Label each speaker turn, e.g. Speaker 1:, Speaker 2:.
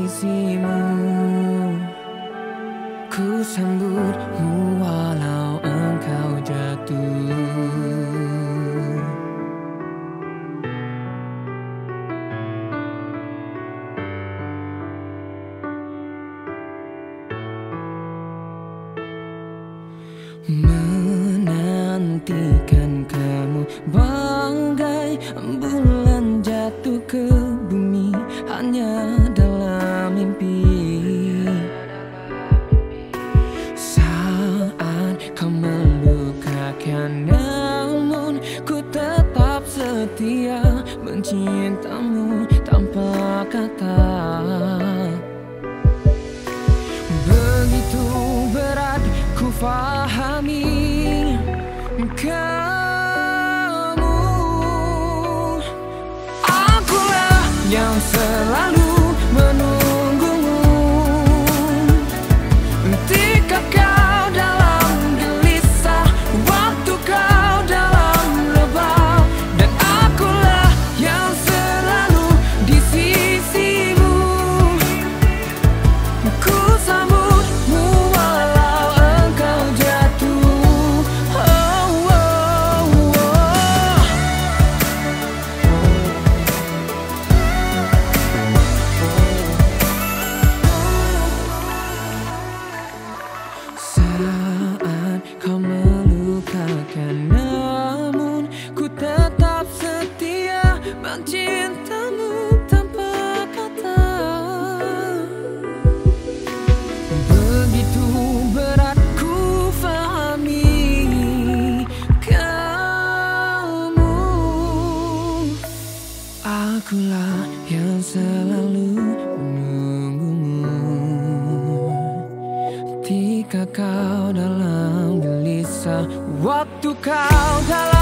Speaker 1: sisimu. Ku sambutmu walau engkau jatuh. Menantikan kamu bagai bulan jatuh ke bumi, hanya dalam mimpi. Saat kau melukakan, namun ku tetap setia mencintamu tanpa kata. Begitu berat ku fahami kamu. Akulah yang selalu menunggumu ketika kau dalam gelisah, waktu kau dalam lebah. Dan akulah yang selalu di sisimu. Ku sambutmu walau engkau jatuh. Oh, oh, oh. Saat kau melukakan, namun ku tetap setia mencintamu tanpa kata. Begitu berat ku fahami kamu. Akulah yang selalu menunggumu ketika kau dalam gelisah, waktu kau dalam